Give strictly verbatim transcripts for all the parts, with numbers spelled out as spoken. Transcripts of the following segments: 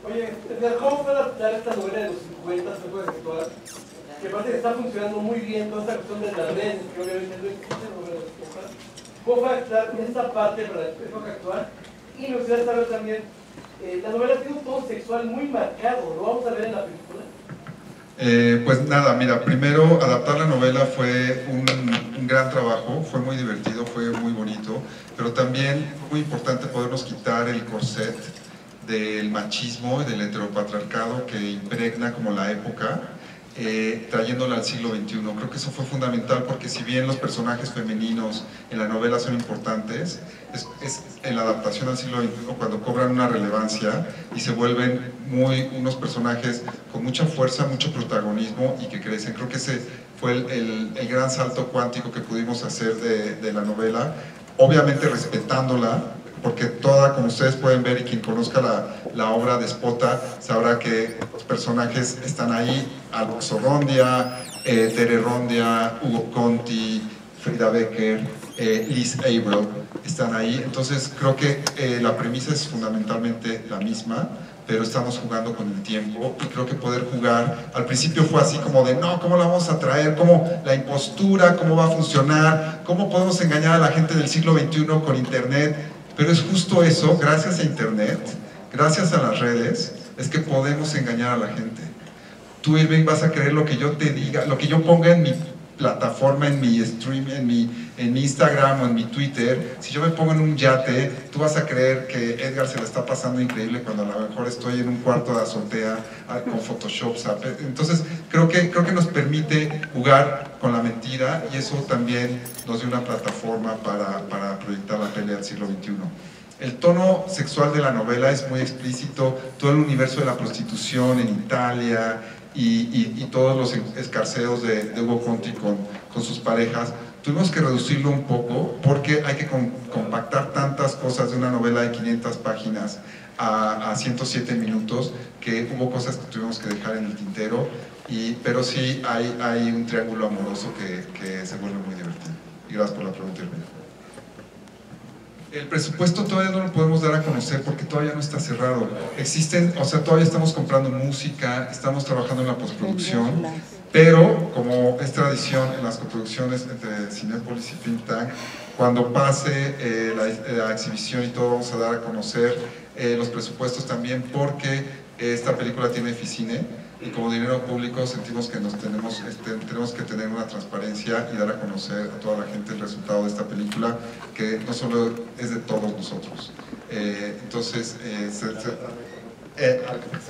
Oye, ¿cómo fue adaptar esta novela de los cincuenta, su época actual? Que parece que está funcionando muy bien toda esta cuestión de las redes, que obviamente no existe novela de los cincuenta. ¿Cómo fue adaptar esta parte para la época actual? Y me gustaría saber también, eh, la novela tiene un tono sexual muy marcado, ¿lo vamos a ver en la película? Eh, pues nada, mira, primero adaptar la novela fue un, un gran trabajo, fue muy divertido, fue muy bonito, pero también fue muy importante podernos quitar el corset del machismo y del heteropatriarcado que impregna como la época, eh, trayéndola al siglo veintiuno. Creo que eso fue fundamental porque si bien los personajes femeninos en la novela son importantes, es, es en la adaptación al siglo veintiuno cuando cobran una relevancia y se vuelven muy, unos personajes con mucha fuerza, mucho protagonismo y que crecen. Creo que ese fue el, el, el gran salto cuántico que pudimos hacer de, de la novela, obviamente respetándola, porque toda, como ustedes pueden ver y quien conozca la, la obra de Spota, sabrá que los personajes están ahí, Alex Rondia, eh, Tere Rondia, Hugo Conti, Frida Becker, eh, Liz Abril, están ahí. Entonces creo que eh, la premisa es fundamentalmente la misma, pero estamos jugando con el tiempo y creo que poder jugar, al principio fue así como de no, ¿cómo la vamos a traer? ¿Cómo la impostura? ¿Cómo va a funcionar? ¿Cómo podemos engañar a la gente del siglo veintiuno con internet? Pero es justo eso, gracias a internet, gracias a las redes, es que podemos engañar a la gente. Tú, Irving, vas a creer lo que yo te diga, lo que yo ponga en mi plataforma, en mi stream, en mi, en mi Instagram o en mi Twitter. Si yo me pongo en un yate, tú vas a creer que Edgar se la está pasando increíble cuando a lo mejor estoy en un cuarto de azotea con Photoshop. ¿sabes? Entonces creo que, creo que nos permite jugar con la mentira y eso también nos dio una plataforma para, para proyectar la tele al siglo veintiuno. El tono sexual de la novela es muy explícito, todo el universo de la prostitución en Italia y, y, y todos los escarceos de, de Hugo Conti con, con sus parejas. Tuvimos que reducirlo un poco porque hay que com compactar tantas cosas de una novela de quinientas páginas a, a ciento siete minutos que hubo cosas que tuvimos que dejar en el tintero, y, pero sí hay, hay un triángulo amoroso que, que se vuelve muy divertido. Y gracias por la pregunta, Irving. El presupuesto todavía no lo podemos dar a conocer porque todavía no está cerrado. Existen, o sea, todavía estamos comprando música, estamos trabajando en la postproducción, pero como es tradición en las coproducciones entre Cinépolis y Think Tank, cuando pase eh, la, la exhibición y todo, vamos a dar a conocer eh, los presupuestos también, porque eh, esta película tiene Eficine y como dinero público sentimos que nos tenemos, este, tenemos que tener una transparencia y dar a conocer a toda la gente el resultado de esta película, que no solo es de todos nosotros. Eh, entonces, eh, se, se, eh,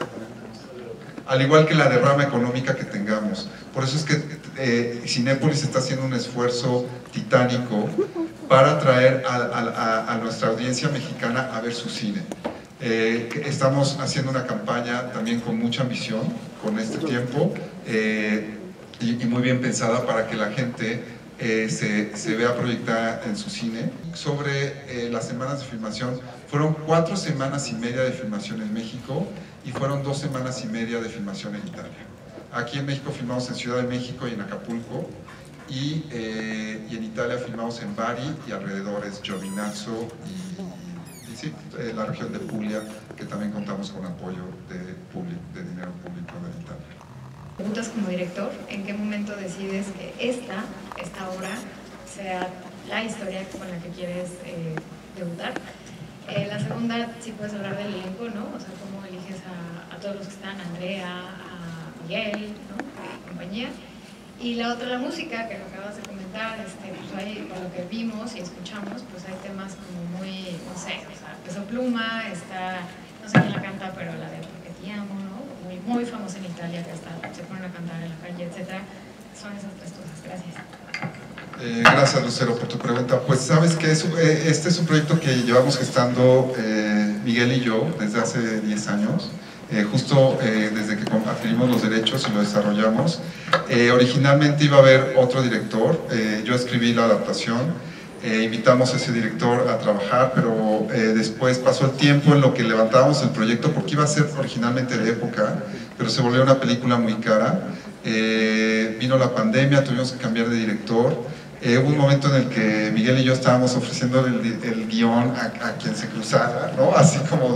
al igual que la derrama económica que tengamos. Por eso es que eh, Cinépolis está haciendo un esfuerzo titánico para traer a, a, a nuestra audiencia mexicana a ver su cine. Eh, estamos haciendo una campaña también con mucha ambición, con este tiempo, eh, y, y muy bien pensada para que la gente eh, se, se vea proyectada en su cine. Sobre eh, las semanas de filmación, fueron cuatro semanas y media de filmación en México y fueron dos semanas y media de filmación en Italia. Aquí en México filmamos en Ciudad de México y en Acapulco, y, eh, y en Italia filmamos en Bari y alrededores, Giovinazzo y, y sí, eh, la región de Puglia, que también contamos con apoyo de, public, de dinero público de Italia. Preguntas como director, ¿en qué momento decides que esta, esta obra sea la historia con la que quieres eh, debutar? Eh, la segunda, si puedes hablar del elenco, ¿no? O sea, cómo eliges a, a todos los que están, a Andrea, a Miguel, ¿no? Y compañía. Y la otra, la música, que lo acabas de comentar, este, pues hay, por lo que vimos y escuchamos, pues hay temas como muy, no sé, o sea, Peso Pluma, está, no sé quién la canta, pero la de Porque te amo, ¿no? Muy, muy famosa en Italia, que hasta se ponen a cantar en la calle, etcétera. Son esas tres cosas. Gracias. Eh, gracias, Lucero, por tu pregunta. Pues sabes que es, eh, este es un proyecto que llevamos gestando eh, Miguel y yo desde hace diez años. Eh, justo eh, desde que adquirimos los derechos y lo desarrollamos. Eh, originalmente iba a haber otro director, eh, yo escribí la adaptación, eh, invitamos a ese director a trabajar, pero eh, después pasó el tiempo en lo que levantábamos el proyecto, porque iba a ser originalmente de época, pero se volvió una película muy cara. Eh, vino la pandemia, tuvimos que cambiar de director. Eh, hubo un momento en el que Miguel y yo estábamos ofreciendo el, el guión a, a quien se cruzara, ¿no? Así como de,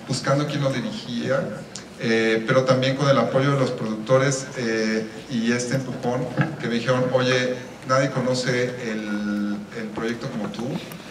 buscando quién lo dirigía, eh, pero también con el apoyo de los productores eh, y este empujón que me dijeron, oye, nadie conoce el, el proyecto como tú,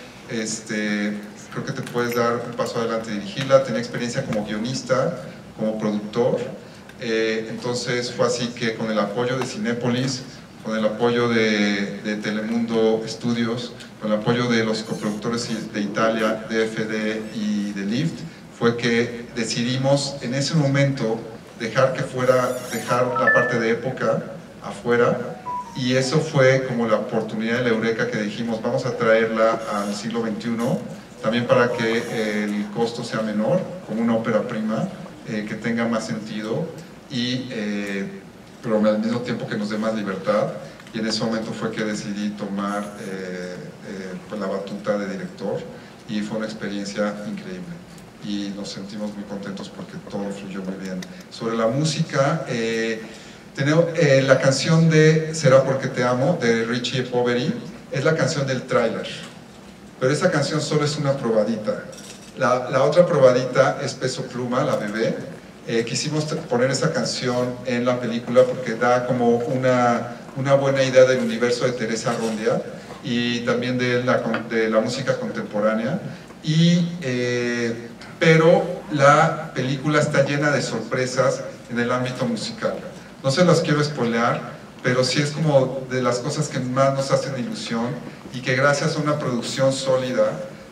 este, creo que te puedes dar un paso adelante y dirigirla. Tenía experiencia como guionista, como productor, eh, entonces fue así que con el apoyo de Cinépolis, con el apoyo de, de Telemundo Studios, con el apoyo de los coproductores de Italia, D F D y de Lift, fue que decidimos en ese momento dejar que fuera, dejar la parte de época afuera, y eso fue como la oportunidad de la eureka que dijimos, vamos a traerla al siglo veintiuno, también para que el costo sea menor, como una ópera prima, eh, que tenga más sentido, y, eh, pero al mismo tiempo que nos dé más libertad, y en ese momento fue que decidí tomar eh, eh, pues la batuta de director, y fue una experiencia increíble. Y nos sentimos muy contentos porque todo fluyó muy bien. Sobre la música, eh, tenemos, eh, la canción de Será porque te amo, de Richie Poveri, es la canción del tráiler, pero esa canción solo es una probadita. La, la otra probadita es Peso Pluma, La Bebé. Eh, quisimos poner esa canción en la película porque da como una, una buena idea del universo de Teresa Rondia y también de la, de la música contemporánea. Y, eh, pero la película está llena de sorpresas en el ámbito musical. No se las quiero spoilear, pero sí es como de las cosas que más nos hacen ilusión y que gracias a una producción sólida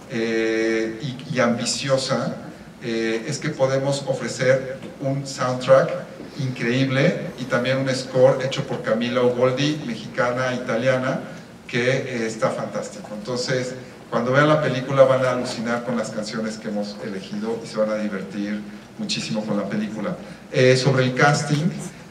eh, y, y ambiciosa eh, es que podemos ofrecer un soundtrack increíble y también un score hecho por Camila Ugoldi, mexicana, italiana, que eh, está fantástico. Entonces, cuando vean la película van a alucinar con las canciones que hemos elegido y se van a divertir muchísimo con la película. Eh, sobre el casting,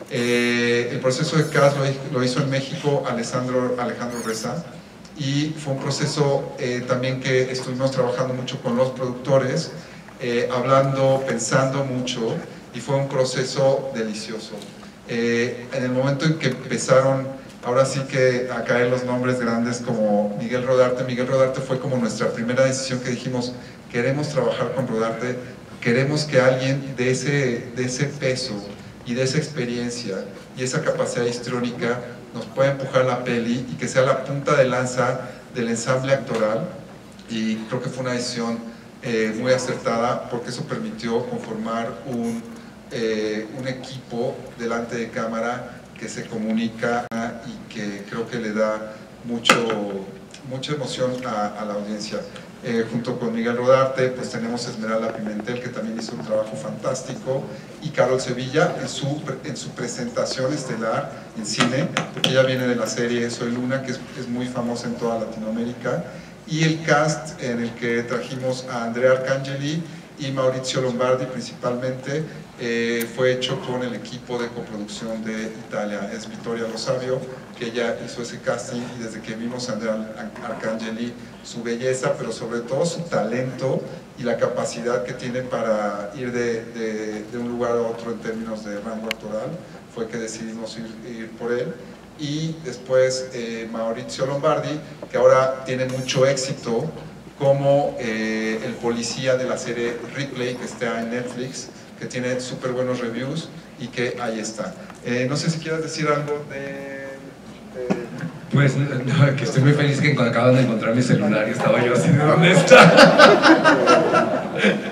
eh, el proceso de cast lo, lo hizo en México Alessandro, Alejandro Reza, y fue un proceso eh, también que estuvimos trabajando mucho con los productores, eh, hablando, pensando mucho, y fue un proceso delicioso. Eh, en el momento en que empezaron ahora sí que a caer los nombres grandes como Miguel Rodarte. Miguel Rodarte fue como nuestra primera decisión que dijimos, queremos trabajar con Rodarte, queremos que alguien de ese, de ese peso y de esa experiencia y esa capacidad histriónica nos pueda empujar la peli y que sea la punta de lanza del ensamble actoral, y creo que fue una decisión eh, muy acertada porque eso permitió conformar un, eh, un equipo delante de cámara que se comunica y que creo que le da mucho, mucha emoción a, a la audiencia. Eh, junto con Miguel Rodarte, pues tenemos Esmeralda Pimentel, que también hizo un trabajo fantástico, y Carol Sevilla en su, en su presentación estelar en cine, porque ella viene de la serie Soy Luna, que es, es muy famosa en toda Latinoamérica, y el cast en el que trajimos a Andrea Arcangeli y Maurizio Lombardi principalmente, eh, fue hecho con el equipo de coproducción de Italia. Es Vittoria Lo Savio, que ella hizo ese casting, y desde que vimos a Andrea Arcangeli, su belleza, pero sobre todo su talento y la capacidad que tiene para ir de, de, de un lugar a otro en términos de rango actoral, fue que decidimos ir, ir por él. Y después eh, Maurizio Lombardi, que ahora tiene mucho éxito como eh, el policía de la serie Ripley, que está en Netflix, que tiene súper buenos reviews y que ahí está. Eh, no sé si quieras decir algo de... de... Pues no, que estoy muy feliz que cuando acaban de encontrar mi celular y estaba yo así de ¿dónde está?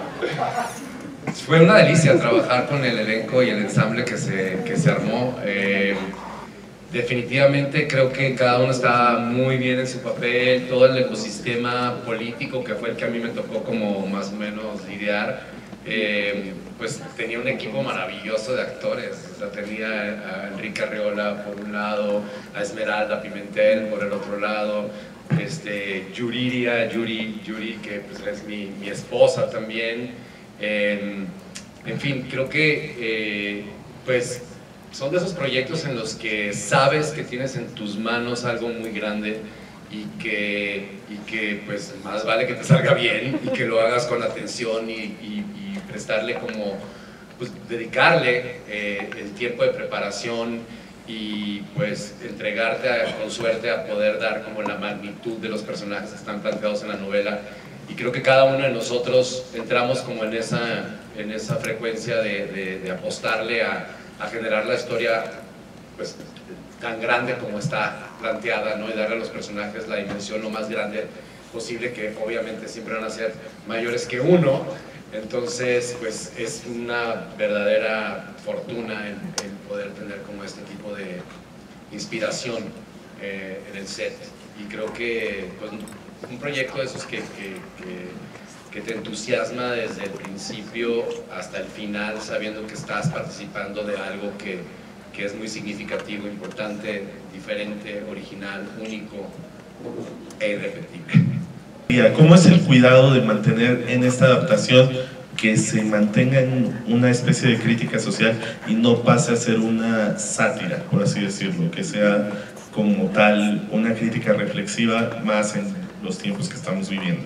Fue una delicia trabajar con el elenco y el ensamble que se, que se armó. Eh, definitivamente creo que cada uno está muy bien en su papel, todo el ecosistema político que fue el que a mí me tocó como más o menos lidiar, eh, pues tenía un equipo maravilloso de actores. O sea, tenía a Enrique Arreola por un lado, a Esmeralda Pimentel por el otro lado, este, Yuriria, Yuri, Yuri que pues es mi, mi esposa también. Eh, en fin, creo que eh, pues son de esos proyectos en los que sabes que tienes en tus manos algo muy grande y que, y que pues más vale que te salga bien y que lo hagas con atención y, y, y prestarle como, pues dedicarle eh, el tiempo de preparación y pues entregarte a, con suerte a poder dar como la magnitud de los personajes que están planteados en la novela y creo que cada uno de nosotros entramos como en esa, en esa frecuencia de, de, de apostarle a, a generar la historia pues tan grande como está planteada, ¿no? Y darle a los personajes la dimensión lo más grande posible, que obviamente siempre van a ser mayores que uno. Entonces pues es una verdadera fortuna el, el poder tener como este tipo de inspiración eh, en el set, y creo que pues, un proyecto de esos que, que, que, que te entusiasma desde el principio hasta el final, sabiendo que estás participando de algo que, que es muy significativo, importante, diferente, original, único e irrepetible. ¿Cómo es el cuidado de mantener en esta adaptación que se mantenga en una especie de crítica social y no pase a ser una sátira, por así decirlo, que sea como tal una crítica reflexiva más en los tiempos que estamos viviendo?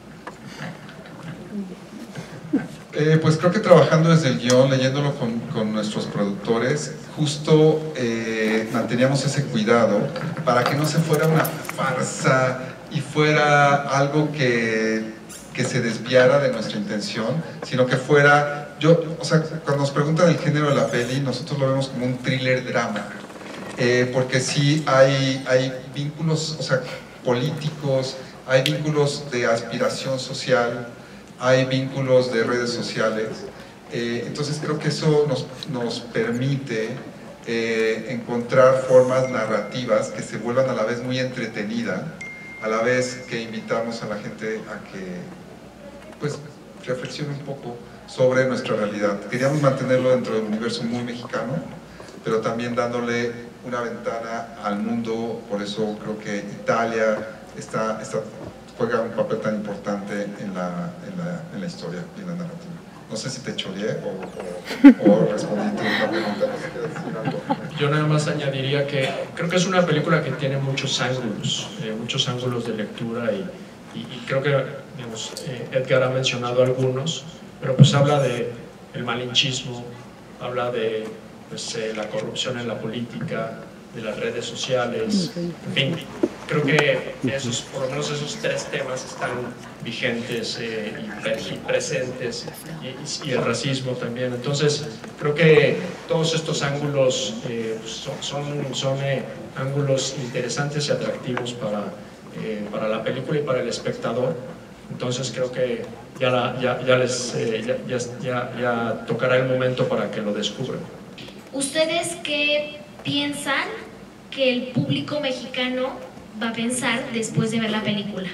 Eh, pues creo que trabajando desde el guión, leyéndolo con, con nuestros productores, justo eh, manteníamos ese cuidado para que no se fuera una farsa y fuera algo que, que se desviara de nuestra intención, sino que fuera, yo, o sea, cuando nos preguntan el género de la peli, nosotros lo vemos como un thriller drama, eh, porque sí hay, hay vínculos, o sea, políticos, hay vínculos de aspiración social, hay vínculos de redes sociales, eh, entonces creo que eso nos, nos permite eh, encontrar formas narrativas que se vuelvan a la vez muy entretenidas, a la vez que invitamos a la gente a que pues reflexione un poco sobre nuestra realidad. Queríamos mantenerlo dentro del universo muy mexicano, pero también dándole una ventana al mundo, por eso creo que Italia está, está, juega un papel tan importante en la, en la, en la historia y en la narrativa. No sé si te choreé o, o, o respondí tu una pregunta, no sé qué decir algo. Yo nada más añadiría que creo que es una película que tiene muchos ángulos, eh, muchos ángulos de lectura y, y, y creo que digamos, eh, Edgar ha mencionado algunos, pero pues habla de el malinchismo, habla de pues, eh, la corrupción en la política, de las redes sociales, en fin, creo que esos, por lo menos esos tres temas están vigentes eh, y presentes, y, y el racismo también. Entonces creo que todos estos ángulos eh, son, son, son eh, ángulos interesantes y atractivos para, eh, para la película y para el espectador. Entonces creo que ya, la, ya, ya les eh, ya, ya, ya, ya tocará el momento para que lo descubran. ¿Ustedes qué piensan que el público mexicano va a pensar después de ver la película?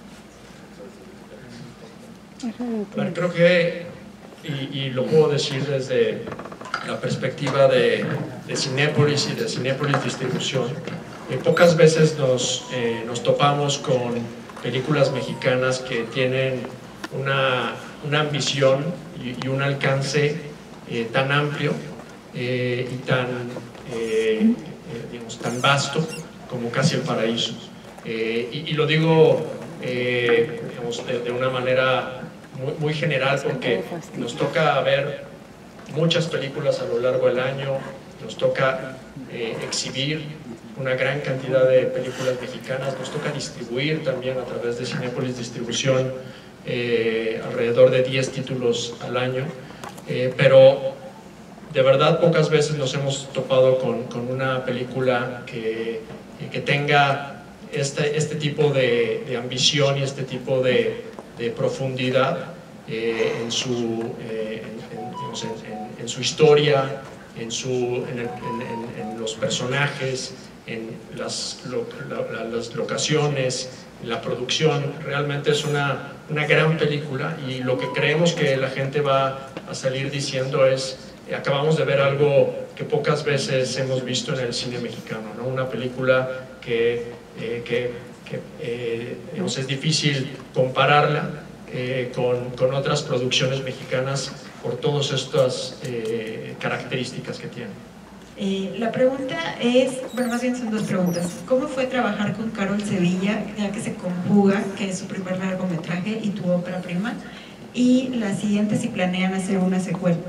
Bueno, creo que, y, y lo puedo decir desde la perspectiva de, de Cinépolis y de Cinépolis Distribución, eh, pocas veces nos, eh, nos topamos con películas mexicanas que tienen una, una ambición y, y un alcance eh, tan amplio eh, y tan, eh, eh, digamos, tan vasto como Casi el Paraíso. Eh, y, y lo digo eh, digamos, de, de una manera muy, muy general porque nos toca ver muchas películas a lo largo del año, nos toca eh, exhibir una gran cantidad de películas mexicanas, nos toca distribuir también a través de Cinépolis Distribución eh, alrededor de diez títulos al año, eh, pero de verdad pocas veces nos hemos topado con, con una película que, que tenga este, este tipo de, de ambición y este tipo de, de profundidad eh, en, su, eh, en, en, digamos, en, en, en su historia, en, su, en, el, en, en los personajes, en las, lo, la, las locaciones, en la producción. Realmente es una, una gran película y lo que creemos que la gente va a salir diciendo es: acabamos de ver algo que pocas veces hemos visto en el cine mexicano, ¿no? Una película que, eh, que, que eh, digamos, es difícil compararla eh, con, con otras producciones mexicanas por todas estas eh, características que tiene. Eh, la pregunta es, bueno, más bien son dos preguntas. ¿Cómo fue trabajar con Carol Sevilla, ya que se conjuga, que es su primer largometraje y tu ópera prima? Y la siguiente, si planean hacer una secuela.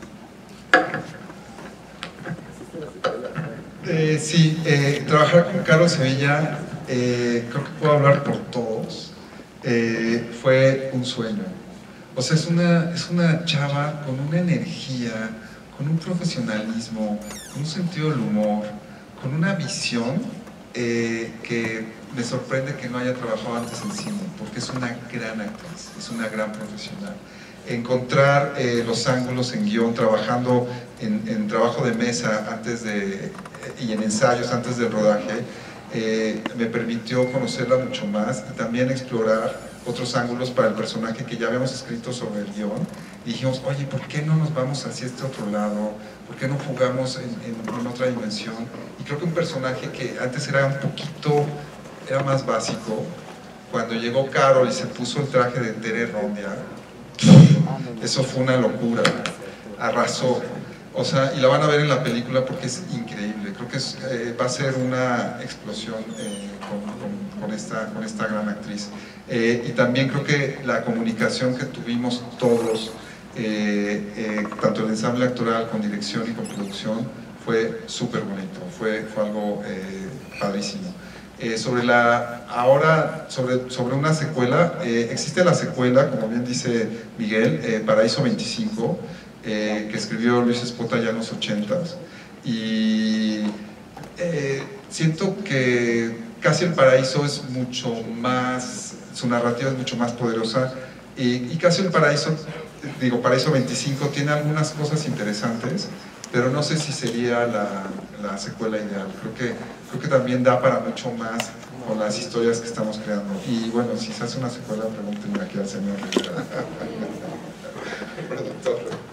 Eh, sí, eh, trabajar con Carol Sevilla, eh, creo que puedo hablar por todos. eh, fue un sueño. O sea, es una, es una chava con una energía, con un profesionalismo, con un sentido del humor, con una visión eh, que me sorprende que no haya trabajado antes en cine, porque es una gran actriz, es una gran profesional. Encontrar eh, los ángulos en guión, trabajando en, en trabajo de mesa antes de, y en ensayos antes del rodaje, eh, me permitió conocerla mucho más y también explorar otros ángulos para el personaje que ya habíamos escrito sobre el guión. Y dijimos, oye, ¿por qué no nos vamos hacia este otro lado? ¿Por qué no jugamos en, en, en otra dimensión? Y creo que un personaje que antes era un poquito, era más básico, cuando llegó Carol y se puso el traje de Tere Rondia, eso fue una locura, arrasó. O sea, y la van a ver en la película porque es increíble. Creo que es, eh, va a ser una explosión eh, con, con, con, esta, con esta gran actriz. Eh, y también creo que la comunicación que tuvimos todos, eh, eh, tanto el ensamble actoral con dirección y con producción, fue súper bonito, fue, fue algo eh, padrísimo. Eh, sobre la, ahora, sobre, sobre una secuela, eh, existe la secuela, como bien dice Miguel, eh, Paraíso veinticinco, eh, que escribió Luis Espota ya en los ochentas, y eh, siento que Casi el Paraíso es mucho más, su narrativa es mucho más poderosa, y, y Casi el Paraíso, digo, Paraíso veinticinco tiene algunas cosas interesantes, pero no sé si sería la, la secuela ideal. Creo que, creo que también da para mucho más con las historias que estamos creando. Y bueno, si se hace una secuela, pregúntenme aquí al señor Rivera. Productor.